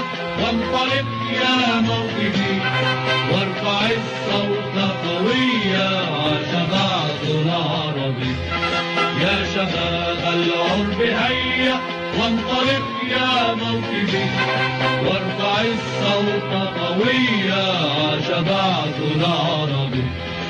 وانطلق يا موكبي وارفع الصوت قويا شبابنا عربي. يا شباب العرب هيا وانطلق يا موكبي وارفع الصوت قويا شبابنا عربي.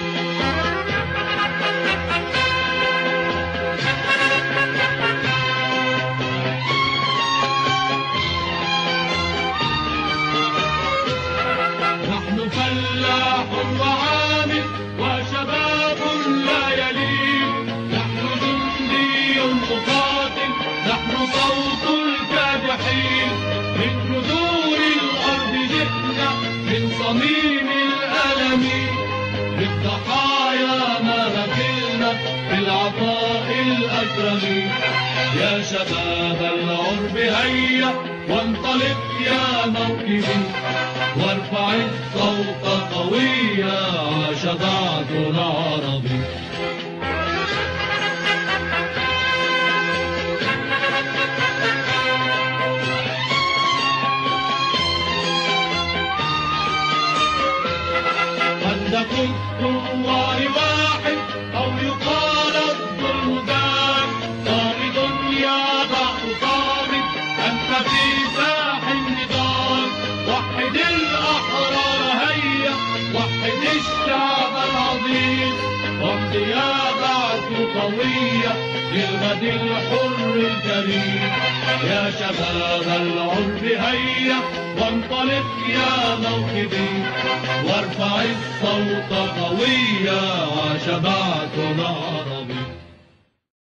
نحن فلاح وعامل وشباب لا يلين، نحن جندي مقاتل، نحن صوت الكادحين. من جذور الأرض جئنا من صميم الألم، بالضحايا ما غفلنا بالعطاء الأكرم. يا شباب العرب هيا وانطلق يا موكبي وارفع الصوت قويا شبابنا عربي. خندق الثوار واحد أو يقال الظلم ذاك، صامد يا ضعف صامد أنت في ساح النضال. وحد الأحرار هيا وحد الشعب العظيم، وحد يا بعث قوية للغد الحر الكريم. يا شباب العرب هيا وانطلق يا موكبي وارفع الصوت قويا شبابنا عربي.